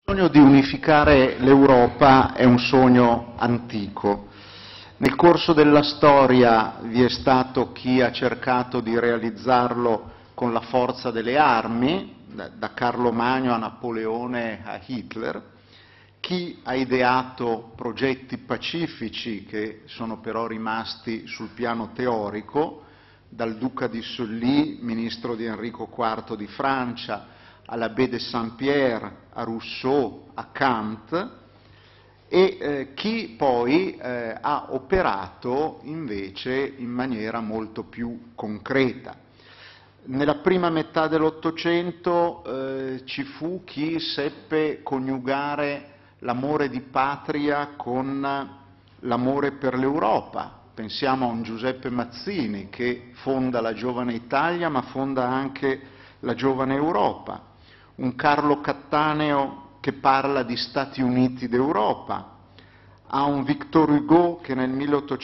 Il sogno di unificare l'Europa è un sogno antico. Nel corso della storia vi è stato chi ha cercato di realizzarlo con la forza delle armi, da Carlo Magno a Napoleone a Hitler, chi ha ideato progetti pacifici che sono però rimasti sul piano teorico, dal Duca di Sully, ministro di Enrico IV di Francia, all'Abbé de Saint-Pierre, a Rousseau, a Kant, e chi poi ha operato invece in maniera molto più concreta. Nella prima metà dell'Ottocento ci fu chi seppe coniugare l'amore di patria con l'amore per l'Europa. Pensiamo a un Giuseppe Mazzini che fonda la Giovane Italia ma fonda anche la Giovane Europa, un Carlo Cattaneo che parla di Stati Uniti d'Europa, a un Victor Hugo che nel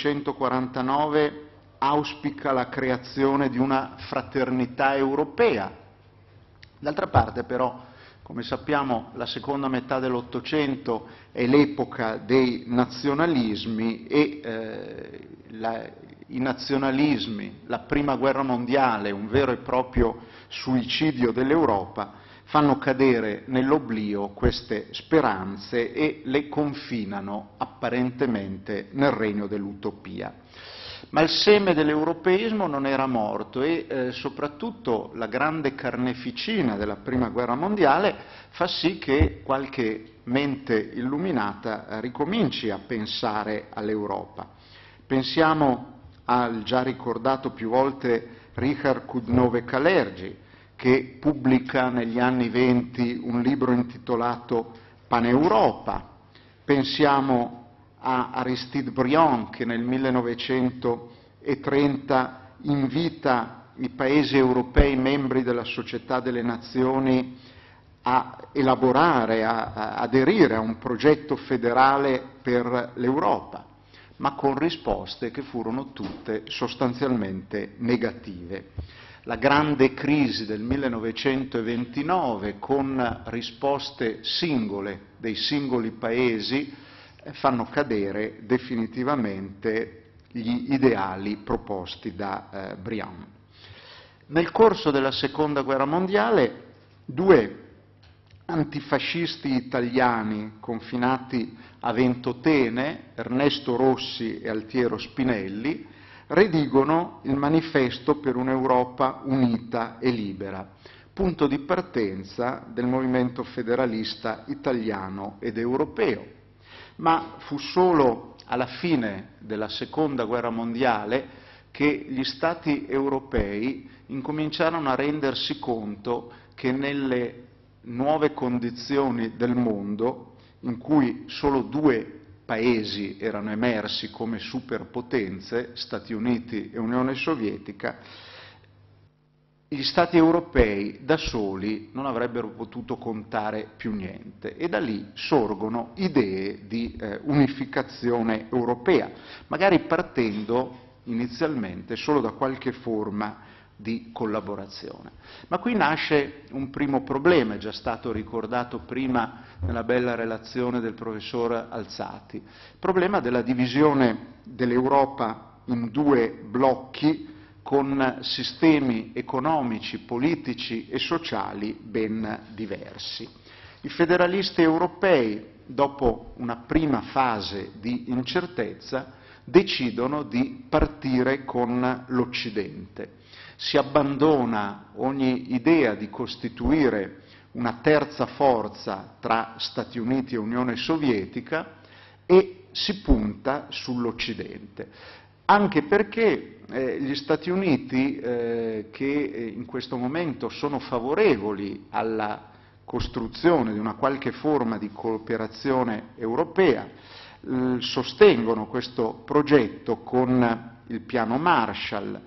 1849 auspica la creazione di una fraternità europea. D'altra parte però, come sappiamo, la seconda metà dell'Ottocento è l'epoca dei nazionalismi e i nazionalismi, la Prima Guerra Mondiale, un vero e proprio suicidio dell'Europa, fanno cadere nell'oblio queste speranze e le confinano apparentemente nel regno dell'utopia. Ma il seme dell'europeismo non era morto e soprattutto la grande carneficina della Prima Guerra Mondiale fa sì che qualche mente illuminata ricominci a pensare all'Europa. Pensiamo al già ricordato più volte Richard Kudnove-Kalergi, che pubblica negli anni '20 un libro intitolato Paneuropa. Pensiamo a Aristide Briand che nel 1930 invita i paesi europei membri della Società delle Nazioni a elaborare, a aderire a un progetto federale per l'Europa, ma con risposte che furono tutte sostanzialmente negative. La grande crisi del 1929, con risposte singole dei singoli paesi, fanno cadere definitivamente gli ideali proposti da Briand. Nel corso della Seconda Guerra Mondiale, due antifascisti italiani confinati a Ventotene, Ernesto Rossi e Altiero Spinelli, redigono il Manifesto per un'Europa unita e libera, punto di partenza del movimento federalista italiano ed europeo. Ma fu solo alla fine della Seconda Guerra Mondiale che gli Stati europei incominciarono a rendersi conto che nelle nuove condizioni del mondo, in cui solo due paesi erano emersi come superpotenze, Stati Uniti e Unione Sovietica, gli Stati europei da soli non avrebbero potuto contare più niente e da lì sorgono idee di unificazione europea, magari partendo inizialmente solo da qualche forma di collaborazione. Ma qui nasce un primo problema, è già stato ricordato prima nella bella relazione del professor Alzati, il problema della divisione dell'Europa in due blocchi con sistemi economici, politici e sociali ben diversi. I federalisti europei, dopo una prima fase di incertezza, decidono di partire con l'Occidente. Si abbandona ogni idea di costituire una terza forza tra Stati Uniti e Unione Sovietica e si punta sull'Occidente. Anche perché gli Stati Uniti, che in questo momento sono favorevoli alla costruzione di una qualche forma di cooperazione europea, sostengono questo progetto con il piano Marshall,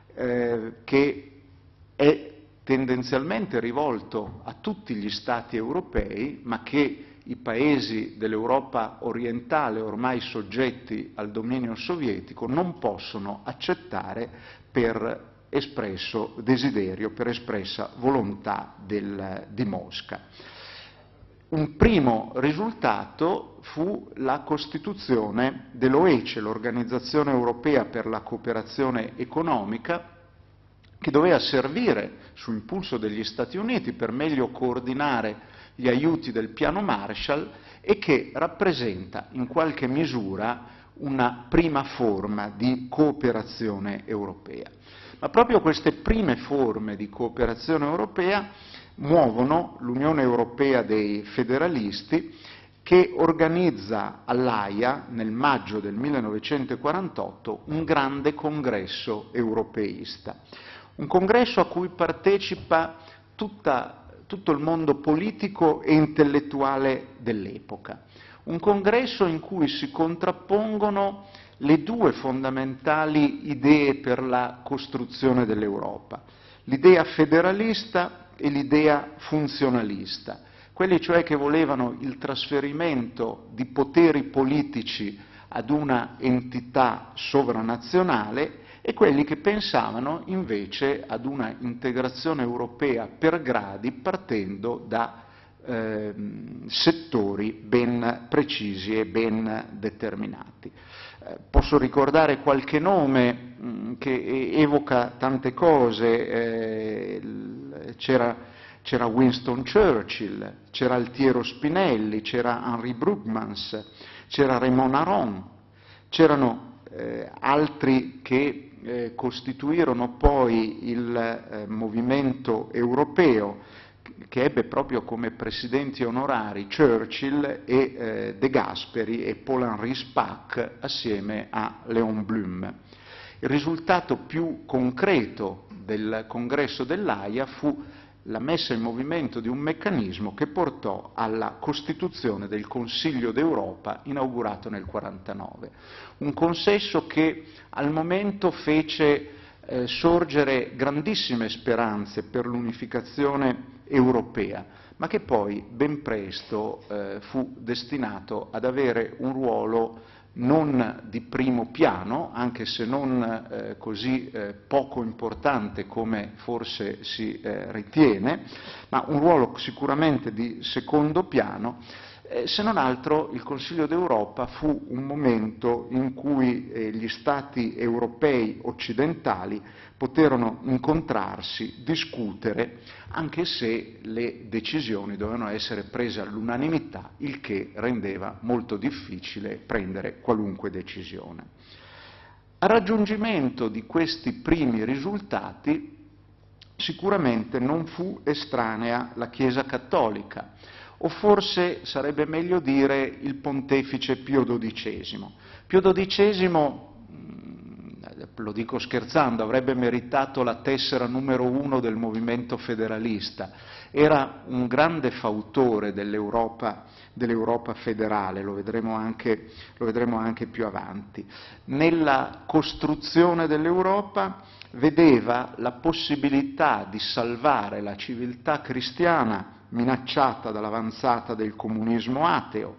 che è tendenzialmente rivolto a tutti gli Stati europei, ma che i paesi dell'Europa orientale, ormai soggetti al dominio sovietico, non possono accettare per espresso desiderio, per espressa volontà di Mosca. Un primo risultato fu la costituzione dell'OECE, l'Organizzazione Europea per la Cooperazione Economica, che doveva servire, su impulso degli Stati Uniti, per meglio coordinare gli aiuti del piano Marshall e che rappresenta in qualche misura una prima forma di cooperazione europea. Ma proprio queste prime forme di cooperazione europea muovono l'Unione Europea dei federalisti, che organizza all'Aia nel maggio del 1948 un grande congresso europeista. Un congresso a cui partecipa tutto il mondo politico e intellettuale dell'epoca. Un congresso in cui si contrappongono le due fondamentali idee per la costruzione dell'Europa, l'idea federalista e l'idea funzionalista, quelli cioè che volevano il trasferimento di poteri politici ad una entità sovranazionale e quelli che pensavano invece ad una integrazione europea per gradi partendo da settori ben precisi e ben determinati. Posso ricordare qualche nome che evoca tante cose, c'era Winston Churchill, c'era Altiero Spinelli, c'era Henri Brugmans, c'era Raymond Aron, c'erano altri che costituirono poi il movimento europeo, che ebbe proprio come presidenti onorari Churchill e De Gasperi e Paul-Henri Spaak assieme a Léon Blum. Il risultato più concreto del congresso dell'Aia fu la messa in movimento di un meccanismo che portò alla costituzione del Consiglio d'Europa inaugurato nel 1949. Un consesso che al momento fece sorgere grandissime speranze per l'unificazione europea, ma che poi ben presto fu destinato ad avere un ruolo non di primo piano, anche se non così poco importante come forse si ritiene, ma un ruolo sicuramente di secondo piano. Se non altro il Consiglio d'Europa fu un momento in cui gli Stati europei occidentali poterono incontrarsi, discutere, anche se le decisioni dovevano essere prese all'unanimità, il che rendeva molto difficile prendere qualunque decisione. Al raggiungimento di questi primi risultati sicuramente non fu estranea la Chiesa Cattolica, o forse sarebbe meglio dire il pontefice Pio XII. Pio XII, lo dico scherzando, avrebbe meritato la tessera numero 1 del movimento federalista. Era un grande fautore dell'Europa federale, lo vedremo anche più avanti. Nella costruzione dell'Europa vedeva la possibilità di salvare la civiltà cristiana minacciata dall'avanzata del comunismo ateo,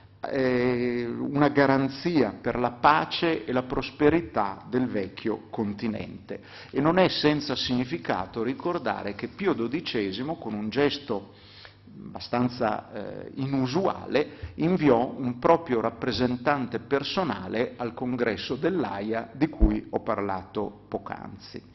una garanzia per la pace e la prosperità del vecchio continente. E non è senza significato ricordare che Pio XII, con un gesto abbastanza inusuale, inviò un proprio rappresentante personale al congresso dell'Aia di cui ho parlato poc'anzi.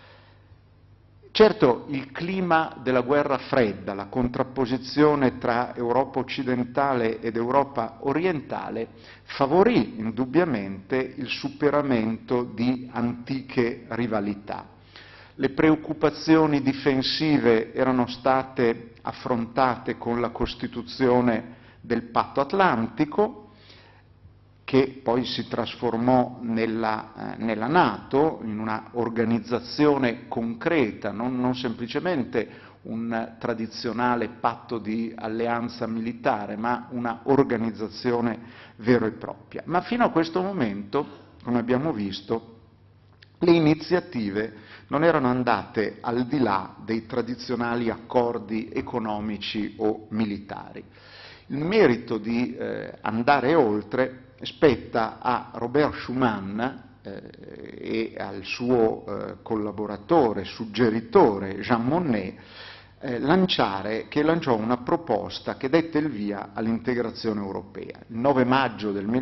Certo, il clima della guerra fredda, la contrapposizione tra Europa occidentale ed Europa orientale, favorì indubbiamente il superamento di antiche rivalità. Le preoccupazioni difensive erano state affrontate con la costituzione del Patto Atlantico, che poi si trasformò nella NATO, in una organizzazione concreta, non semplicemente un tradizionale patto di alleanza militare, ma una organizzazione vera e propria. Ma fino a questo momento, come abbiamo visto, le iniziative non erano andate al di là dei tradizionali accordi economici o militari. Il merito di andare oltre spetta a Robert Schuman e al suo collaboratore, suggeritore Jean Monnet, che lanciò una proposta che dette il via all'integrazione europea. Il 9 maggio del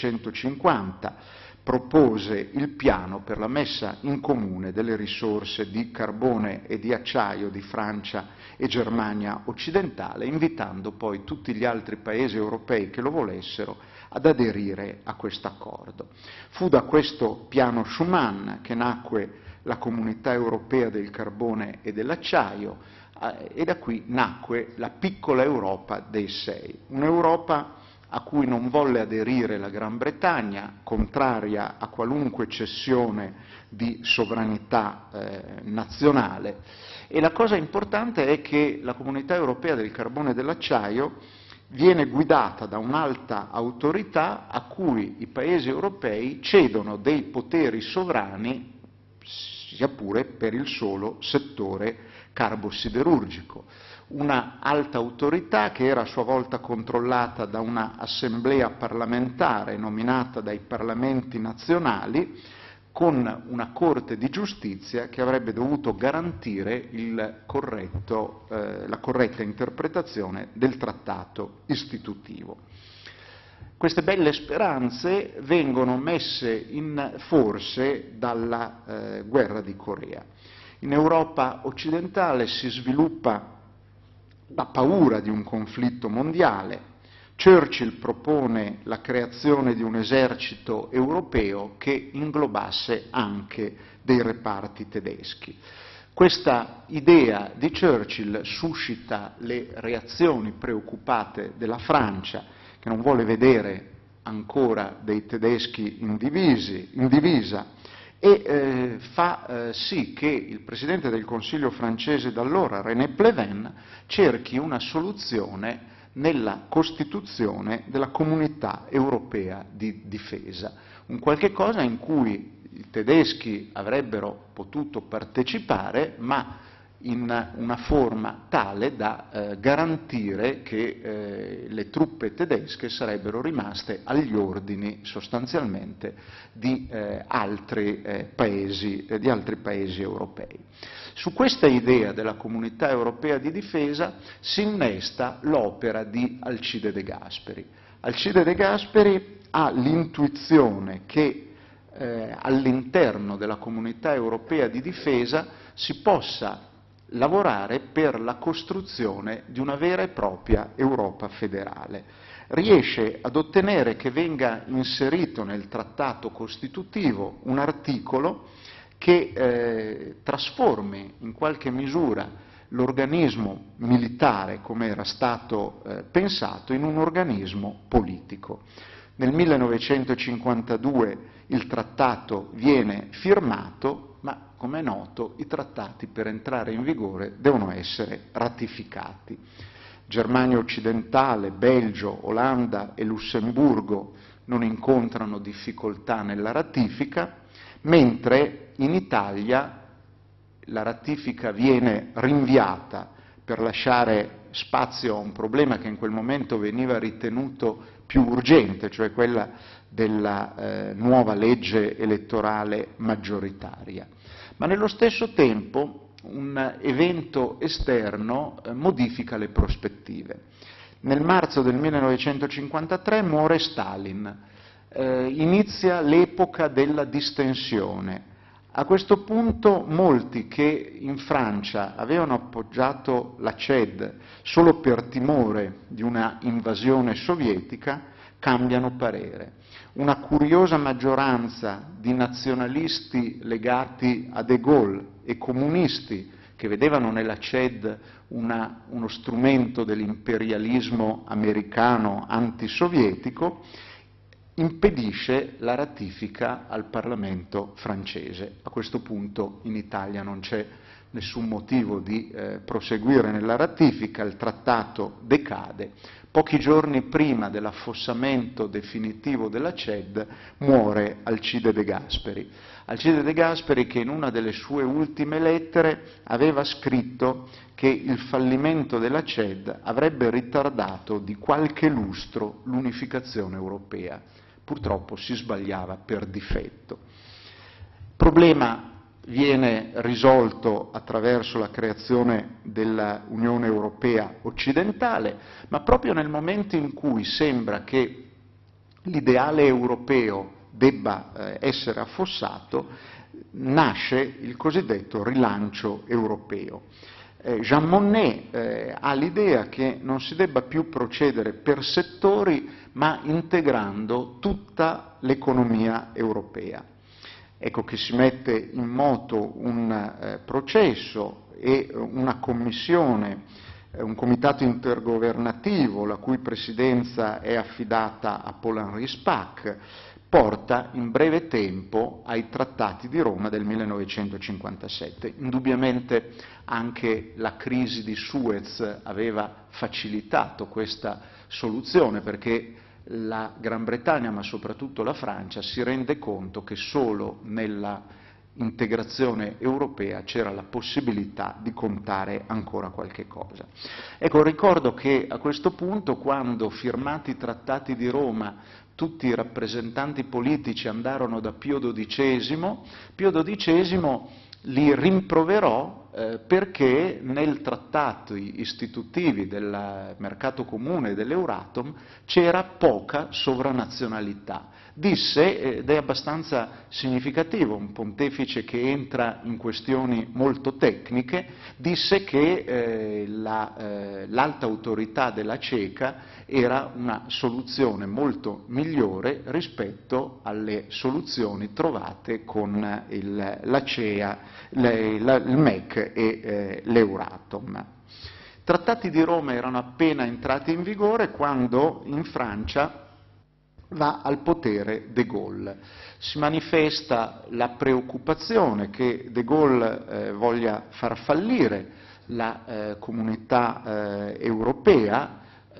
1950 propose il piano per la messa in comune delle risorse di carbone e di acciaio di Francia e Germania occidentale, invitando poi tutti gli altri paesi europei che lo volessero ad aderire a questo accordo. Fu da questo piano Schuman che nacque la Comunità Europea del Carbone e dell'Acciaio, e da qui nacque la piccola Europa dei sei, un'Europa a cui non volle aderire la Gran Bretagna, contraria a qualunque cessione di sovranità nazionale. E la cosa importante è che la Comunità Europea del Carbone e dell'Acciaio viene guidata da un'alta autorità a cui i paesi europei cedono dei poteri sovrani, sia pure per il solo settore carbo-siderurgico. Una alta autorità che era a sua volta controllata da una assemblea parlamentare nominata dai parlamenti nazionali, con una Corte di giustizia che avrebbe dovuto garantire la corretta interpretazione del trattato istitutivo. Queste belle speranze vengono messe in forse dalla guerra di Corea. In Europa occidentale si sviluppa la paura di un conflitto mondiale. Churchill propone la creazione di un esercito europeo che inglobasse anche dei reparti tedeschi. Questa idea di Churchill suscita le reazioni preoccupate della Francia, che non vuole vedere ancora dei tedeschi in divisa, e fa sì che il Presidente del Consiglio francese d'allora, René Pleven, cerchi una soluzione nella costituzione della Comunità Europea di Difesa, un qualche cosa in cui i tedeschi avrebbero potuto partecipare, ma in una forma tale da garantire che le truppe tedesche sarebbero rimaste agli ordini sostanzialmente di altri paesi europei. Su questa idea della Comunità Europea di Difesa si innesta l'opera di Alcide De Gasperi. Alcide De Gasperi ha l'intuizione che all'interno della Comunità Europea di Difesa si possa lavorare per la costruzione di una vera e propria Europa federale. Riesce ad ottenere che venga inserito nel trattato costitutivo un articolo che trasformi in qualche misura l'organismo militare, come era stato pensato, in un organismo politico. Nel 1952 il trattato viene firmato, ma come è noto i trattati per entrare in vigore devono essere ratificati. Germania occidentale, Belgio, Olanda e Lussemburgo non incontrano difficoltà nella ratifica, mentre in Italia la ratifica viene rinviata per lasciare spazio a un problema che in quel momento veniva ritenuto più urgente, cioè quella della nuova legge elettorale maggioritaria. Ma nello stesso tempo un evento esterno modifica le prospettive. Nel marzo del 1953 muore Stalin, inizia l'epoca della distensione. A questo punto molti che in Francia avevano appoggiato la CED solo per timore di una invasione sovietica cambiano parere. Una curiosa maggioranza di nazionalisti legati a De Gaulle e comunisti che vedevano nella CED uno strumento dell'imperialismo americano antisovietico impedisce la ratifica al Parlamento francese. A questo punto in Italia non c'è nessun motivo di proseguire nella ratifica, il trattato decade. Pochi giorni prima dell'affossamento definitivo della CED muore Alcide De Gasperi. Alcide De Gasperi che in una delle sue ultime lettere aveva scritto che il fallimento della CED avrebbe ritardato di qualche lustro l'unificazione europea. Purtroppo si sbagliava per difetto. Il problema viene risolto attraverso la creazione dell'Unione Europea occidentale, ma proprio nel momento in cui sembra che l'ideale europeo debba essere affossato, nasce il cosiddetto rilancio europeo. Jean Monnet ha l'idea che non si debba più procedere per settori, ma integrando tutta l'economia europea. Ecco che si mette in moto un processo e una commissione, un comitato intergovernativo, la cui presidenza è affidata a Paul-Henri Spaak, porta in breve tempo ai trattati di Roma del 1957. Indubbiamente anche la crisi di Suez aveva facilitato questa soluzione, perché la Gran Bretagna, ma soprattutto la Francia, si rende conto che solo nella integrazione europea c'era la possibilità di contare ancora qualche cosa. Ecco, ricordo che a questo punto, quando firmati i trattati di Roma, tutti i rappresentanti politici andarono da Pio XII, Pio XII li rimproverò perché nel trattato istitutivi del mercato comune e dell'Euratom c'era poca sovranazionalità. Disse, ed è abbastanza significativo, un pontefice che entra in questioni molto tecniche, disse che l'alta autorità della CECA era una soluzione molto migliore rispetto alle soluzioni trovate con la CEA, il MEC e l'Euratom. I trattati di Roma erano appena entrati in vigore quando in Francia va al potere De Gaulle. Si manifesta la preoccupazione che De Gaulle voglia far fallire la comunità europea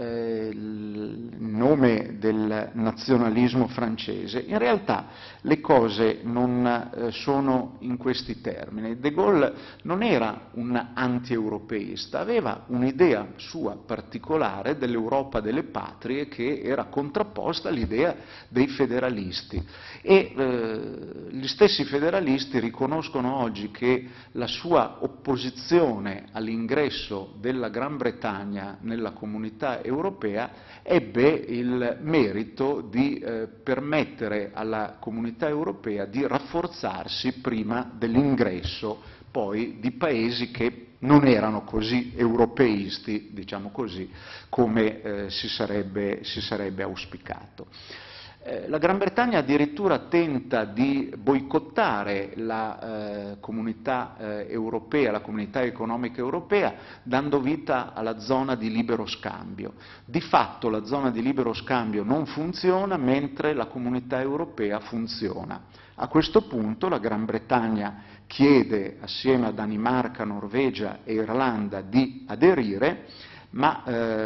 in nome del nazionalismo francese. In realtà le cose non sono in questi termini. De Gaulle non era un anti-europeista, aveva un'idea sua particolare dell'Europa delle patrie che era contrapposta all'idea dei federalisti, e gli stessi federalisti riconoscono oggi che la sua opposizione all'ingresso della Gran Bretagna nella comunità europea ebbe il merito di permettere alla comunità europea di rafforzarsi prima dell'ingresso poi di paesi che non erano così europeisti, diciamo così, come si sarebbe auspicato. La Gran Bretagna addirittura tenta di boicottare la comunità europea, la comunità economica europea, dando vita alla zona di libero scambio. Di fatto la zona di libero scambio non funziona, mentre la comunità europea funziona. A questo punto la Gran Bretagna chiede, assieme a Danimarca, Norvegia e Irlanda, di aderire, ma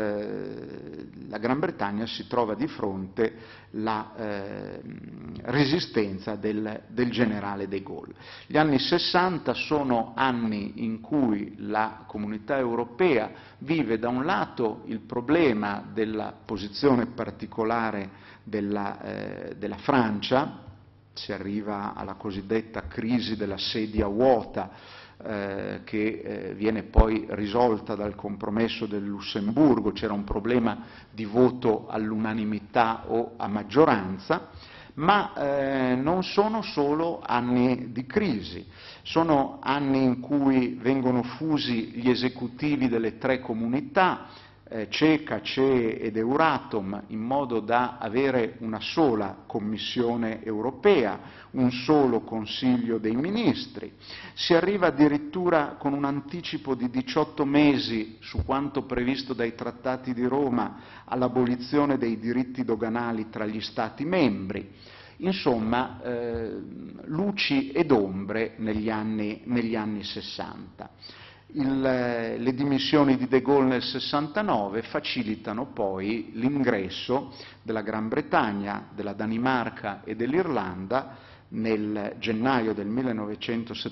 la Gran Bretagna si trova di fronte alla resistenza del generale de Gaulle. Gli anni 60 sono anni in cui la comunità europea vive da un lato il problema della posizione particolare della Francia, si arriva alla cosiddetta crisi della sedia vuota, che viene poi risolta dal compromesso del Lussemburgo. C'era un problema di voto all'unanimità o a maggioranza, ma non sono solo anni di crisi, sono anni in cui vengono fusi gli esecutivi delle tre comunità, CECA, CEE ed Euratom, in modo da avere una sola Commissione europea, un solo Consiglio dei Ministri. Si arriva addirittura con un anticipo di 18 mesi su quanto previsto dai Trattati di Roma all'abolizione dei diritti doganali tra gli Stati membri. Insomma, luci ed ombre negli anni 60. Le dimissioni di De Gaulle nel 69 facilitano poi l'ingresso della Gran Bretagna, della Danimarca e dell'Irlanda nel gennaio del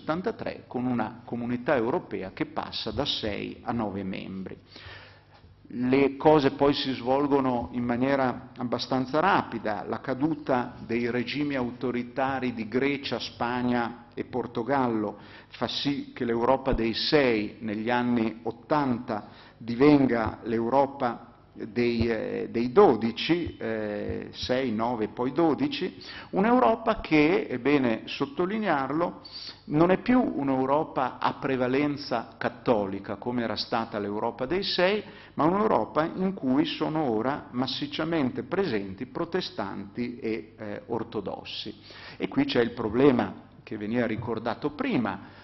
1973 con una comunità europea che passa da 6 a 9 membri. Le cose poi si svolgono in maniera abbastanza rapida, la caduta dei regimi autoritari di Grecia, Spagna e Portogallo fa sì che l'Europa dei 6 negli anni '80 divenga l'Europa dei 12, 6, 9, poi 12, un'Europa che, è bene sottolinearlo, non è più un'Europa a prevalenza cattolica come era stata l'Europa dei 6, ma un'Europa in cui sono ora massicciamente presenti protestanti e ortodossi. E qui c'è il problema che veniva ricordato prima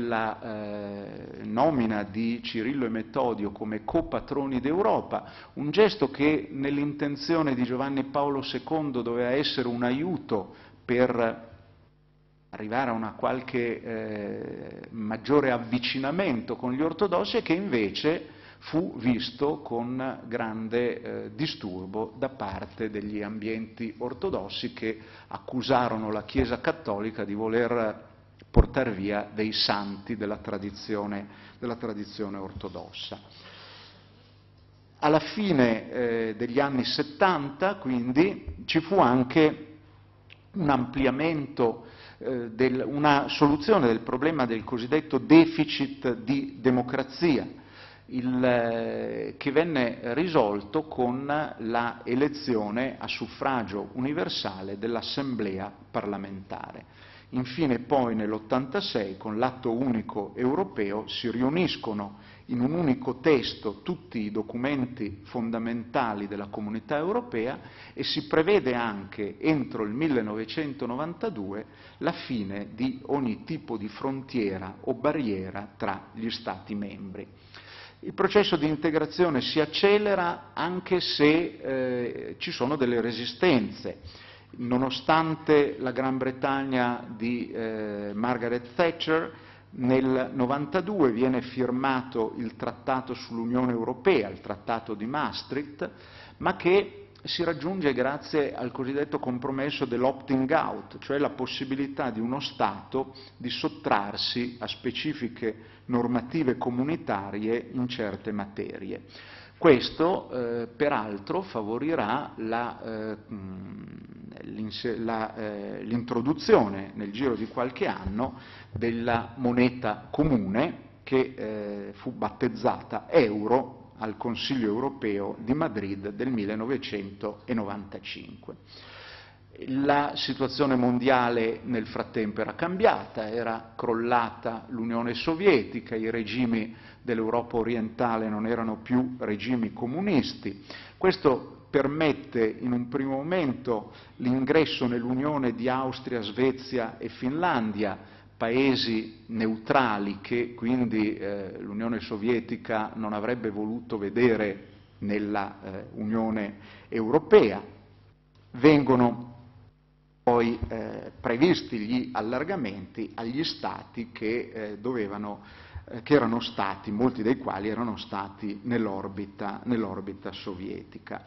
della nomina di Cirillo e Metodio come copatroni d'Europa, un gesto che nell'intenzione di Giovanni Paolo II doveva essere un aiuto per arrivare a una qualche maggiore avvicinamento con gli ortodossi, e che invece fu visto con grande disturbo da parte degli ambienti ortodossi, che accusarono la Chiesa cattolica di voler portare via dei santi della tradizione ortodossa. Alla fine degli anni '70, quindi, ci fu anche un ampliamento, una soluzione del problema del cosiddetto deficit di democrazia, che venne risolto con la elezione a suffragio universale dell'Assemblea parlamentare. Infine poi nell'86, con l'atto unico europeo, si riuniscono in un unico testo tutti i documenti fondamentali della Comunità Europea e si prevede anche entro il 1992 la fine di ogni tipo di frontiera o barriera tra gli Stati membri. Il processo di integrazione si accelera anche se ci sono delle resistenze. Nonostante la Gran Bretagna di Margaret Thatcher, nel 92 viene firmato il Trattato sull'Unione Europea, il Trattato di Maastricht, ma che si raggiunge grazie al cosiddetto compromesso dell'opting out, cioè la possibilità di uno Stato di sottrarsi a specifiche normative comunitarie in certe materie. Questo peraltro favorirà l'introduzione nel giro di qualche anno della moneta comune che fu battezzata euro al Consiglio europeo di Madrid del 1995. La situazione mondiale nel frattempo era cambiata, era crollata l'Unione Sovietica, i regimi dell'Europa orientale non erano più regimi comunisti. Questo permette in un primo momento l'ingresso nell'Unione di Austria, Svezia e Finlandia, paesi neutrali che quindi l'Unione Sovietica non avrebbe voluto vedere nella Unione Europea. Vengono poi previsti gli allargamenti agli stati che erano stati, molti dei quali erano stati nell'orbita sovietica.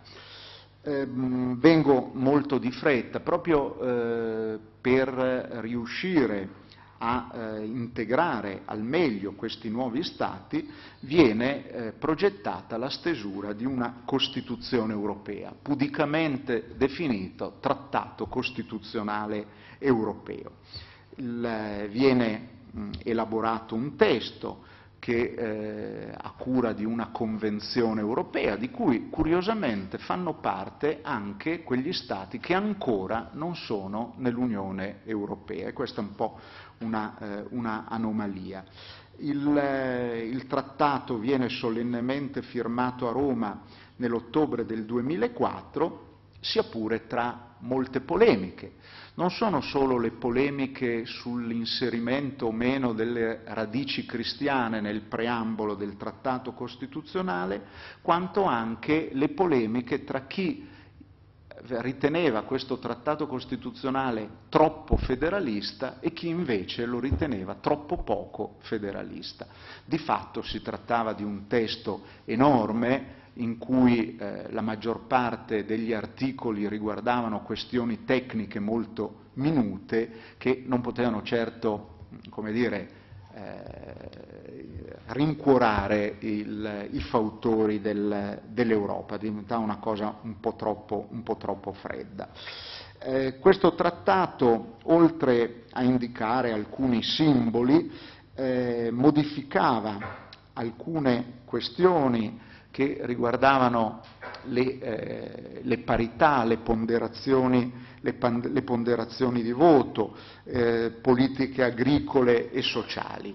Vengo molto di fretta, proprio per riuscire a integrare al meglio questi nuovi Stati, viene progettata la stesura di una Costituzione europea, pudicamente definito Trattato Costituzionale Europeo. Viene elaborato un testo che a cura di una convenzione europea, di cui curiosamente fanno parte anche quegli Stati che ancora non sono nell'Unione Europea, e questa è un po' una anomalia. Il trattato viene solennemente firmato a Roma nell'ottobre del 2004, sia pure tra molte polemiche. Non sono solo le polemiche sull'inserimento o meno delle radici cristiane nel preambolo del Trattato Costituzionale, quanto anche le polemiche tra chi riteneva questo Trattato Costituzionale troppo federalista e chi invece lo riteneva troppo poco federalista. Di fatto si trattava di un testo enorme in cui la maggior parte degli articoli riguardavano questioni tecniche molto minute che non potevano certo, come dire, rincuorare i fautori dell'Europa, diventava una cosa un po' troppo fredda. Questo trattato, oltre a indicare alcuni simboli, modificava alcune questioni che riguardavano le parità, le ponderazioni di voto, politiche agricole e sociali.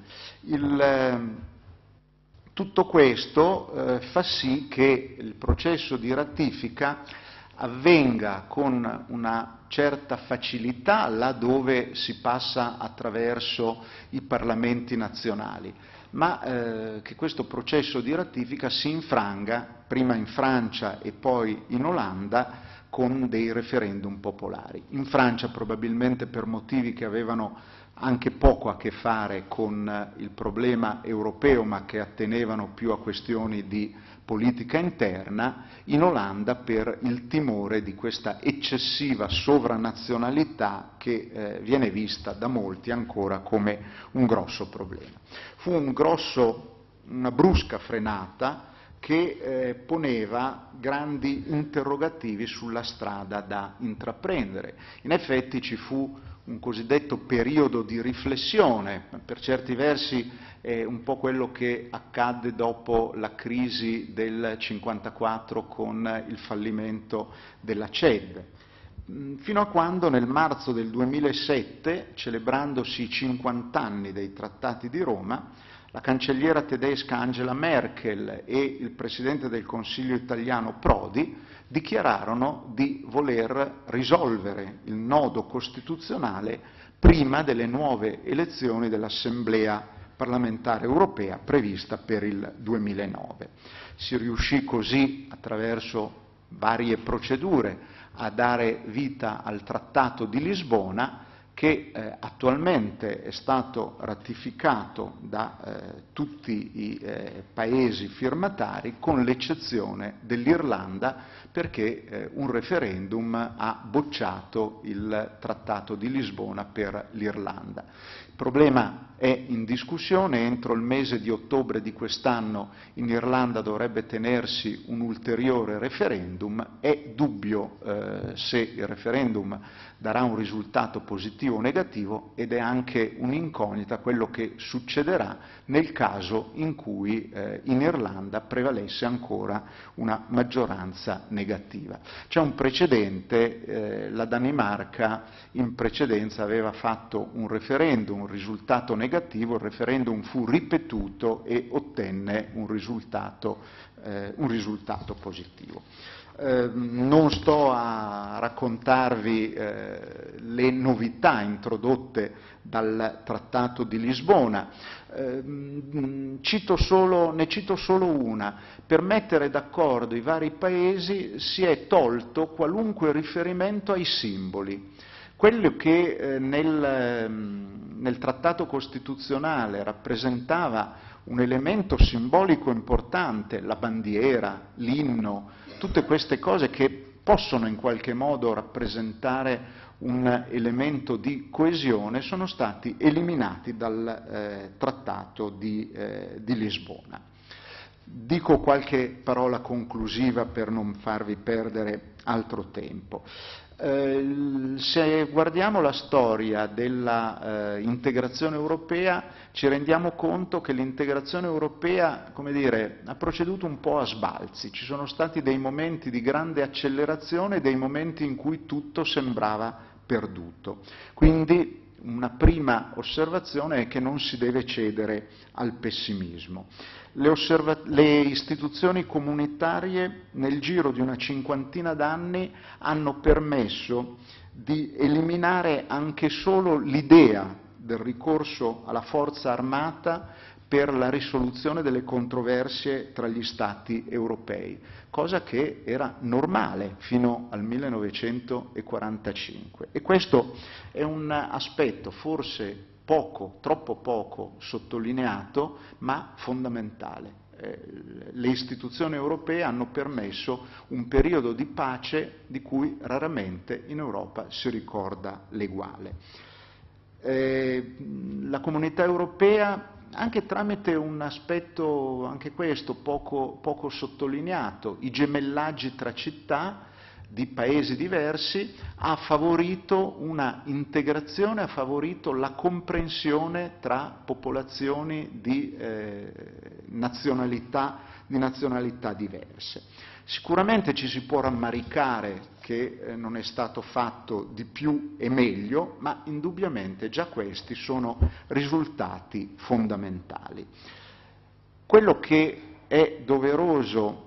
Tutto questo fa sì che il processo di ratifica avvenga con una certa facilità laddove si passa attraverso i parlamenti nazionali, ma che questo processo di ratifica si infranga, prima in Francia e poi in Olanda, con dei referendum popolari. In Francia probabilmente per motivi che avevano anche poco a che fare con il problema europeo, ma che attenevano più a questioni di politica interna, in Olanda per il timore di questa eccessiva sovranazionalità che viene vista da molti ancora come un grosso problema. Fu una brusca frenata che poneva grandi interrogativi sulla strada da intraprendere. In effetti ci fu un cosiddetto periodo di riflessione, per certi versi è un po' quello che accadde dopo la crisi del 1954 con il fallimento della CED, fino a quando nel marzo del 2007, celebrandosi i 50 anni dei Trattati di Roma, la cancelliera tedesca Angela Merkel e il presidente del Consiglio italiano Prodi dichiararono di voler risolvere il nodo costituzionale prima delle nuove elezioni dell'Assemblea parlamentare europea prevista per il 2009. Si riuscì così, attraverso varie procedure, a dare vita al Trattato di Lisbona, che attualmente è stato ratificato da tutti i Paesi firmatari, con l'eccezione dell'Irlanda, perché un referendum ha bocciato il Trattato di Lisbona per l'Irlanda. Il problema è in discussione. Entro il mese di ottobre di quest'anno in Irlanda dovrebbe tenersi un ulteriore referendum. È dubbio se il referendum darà un risultato positivo o negativo, ed è anche un'incognita quello che succederà nel caso in cui in Irlanda prevalesse ancora una maggioranza negativa. C'è un precedente, la Danimarca in precedenza aveva fatto un referendum, un risultato negativo, il referendum fu ripetuto e ottenne un risultato positivo. Non sto a raccontarvi le novità introdotte dal Trattato di Lisbona, ne cito solo una. Per mettere d'accordo i vari Paesi si è tolto qualunque riferimento ai simboli. Quello che nel Trattato Costituzionale rappresentava un elemento simbolico importante, la bandiera, l'inno, tutte queste cose che possono in qualche modo rappresentare un elemento di coesione, sono stati eliminati dal Trattato di Lisbona. Dico qualche parola conclusiva per non farvi perdere altro tempo. Se guardiamo la storia della integrazione europea, ci rendiamo conto che l'integrazione europea, come dire, ha proceduto un po' a sbalzi. Ci sono stati dei momenti di grande accelerazione e dei momenti in cui tutto sembrava perduto. Quindi una prima osservazione è che non si deve cedere al pessimismo. Le istituzioni comunitarie nel giro di una cinquantina d'anni hanno permesso di eliminare anche solo l'idea del ricorso alla forza armata per la risoluzione delle controversie tra gli Stati europei, cosa che era normale fino al 1945. E questo è un aspetto forse troppo poco sottolineato, ma fondamentale. Le istituzioni europee hanno permesso un periodo di pace di cui raramente in Europa si ricorda l'eguale. La Comunità europea anche tramite un aspetto, anche questo, poco sottolineato, i gemellaggi tra città di paesi diversi, ha favorito una integrazione, ha favorito la comprensione tra popolazioni di nazionalità diverse. Sicuramente ci si può rammaricare che non è stato fatto di più e meglio, ma indubbiamente già questi sono risultati fondamentali. Quello che è doveroso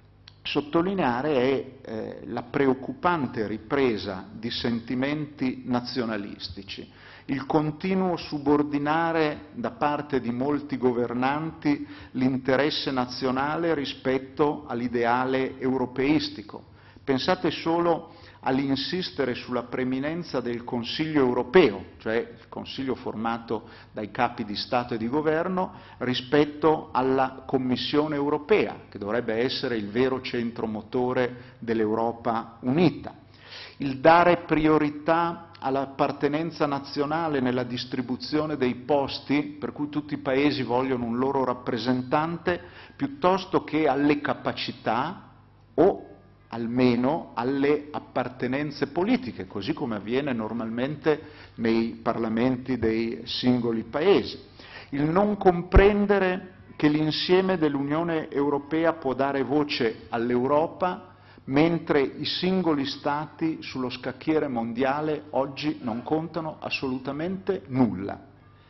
sottolineare è la preoccupante ripresa di sentimenti nazionalistici, il continuo subordinare da parte di molti governanti l'interesse nazionale rispetto all'ideale europeistico. Pensate solo all'insistere sulla preminenza del Consiglio europeo, cioè il Consiglio formato dai capi di Stato e di Governo, rispetto alla Commissione europea, che dovrebbe essere il vero centro motore dell'Europa unita. Il dare priorità all'appartenenza nazionale nella distribuzione dei posti, per cui tutti i paesi vogliono un loro rappresentante, piuttosto che alle capacità o almeno alle appartenenze politiche, così come avviene normalmente nei parlamenti dei singoli paesi. Il non comprendere che l'insieme dell'Unione Europea può dare voce all'Europa, mentre i singoli Stati sullo scacchiere mondiale oggi non contano assolutamente nulla.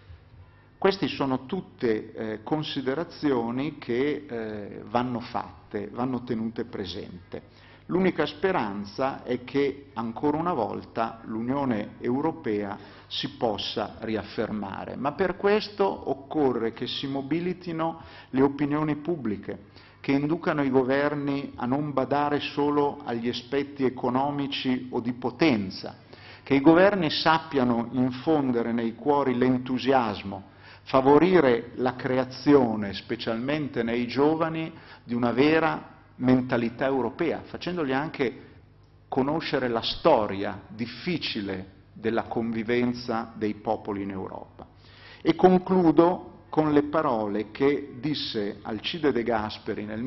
Queste sono tutte considerazioni che vanno fatte, vanno tenute presente. L'unica speranza è che ancora una volta l'Unione Europea si possa riaffermare, ma per questo occorre che si mobilitino le opinioni pubbliche, che inducano i governi a non badare solo agli aspetti economici o di potenza, che i governi sappiano infondere nei cuori l'entusiasmo, favorire la creazione, specialmente nei giovani, di una vera mentalità europea, facendogli anche conoscere la storia difficile della convivenza dei popoli in Europa. E concludo con le parole che disse Alcide De Gasperi nel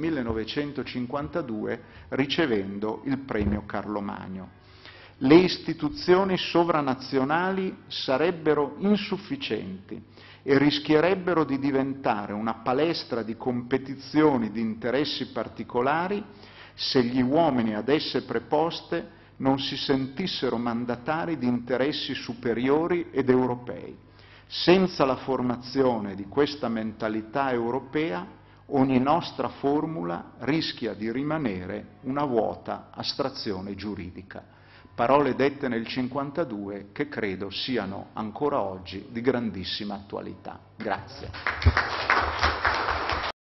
1952 ricevendo il premio Carlo Magno. Le istituzioni sovranazionali sarebbero insufficienti e rischierebbero di diventare una palestra di competizioni di interessi particolari se gli uomini ad esse preposte non si sentissero mandatari di interessi superiori ed europei. Senza la formazione di questa mentalità europea, ogni nostra formula rischia di rimanere una vuota astrazione giuridica. Parole dette nel 1952 che credo siano ancora oggi di grandissima attualità. Grazie.